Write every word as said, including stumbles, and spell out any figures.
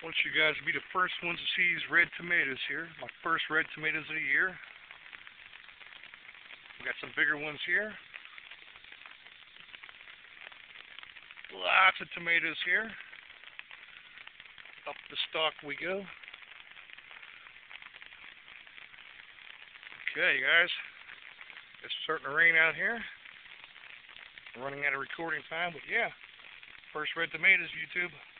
want you guys to be the first ones to see these red tomatoes here. My first red tomatoes of the year. We got some bigger ones here. Lots of tomatoes here. Up the stalk we go. Okay, guys. It's starting to rain out here. I'm running out of recording time, but yeah. First red tomatoes, YouTube.